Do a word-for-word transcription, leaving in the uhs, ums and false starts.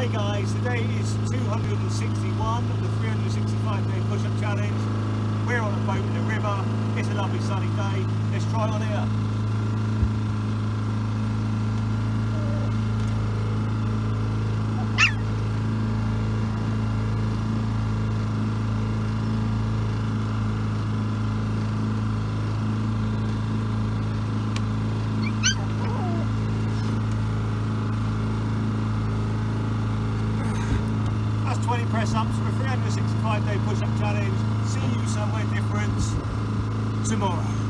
Hey guys, today is two hundred sixty-one, the three hundred sixty-five day push-up challenge. We're on a boat in the river, it's a lovely sunny day, let's try it on here. That's twenty press-ups for a three hundred sixty-five day push-up challenge. See you somewhere different tomorrow.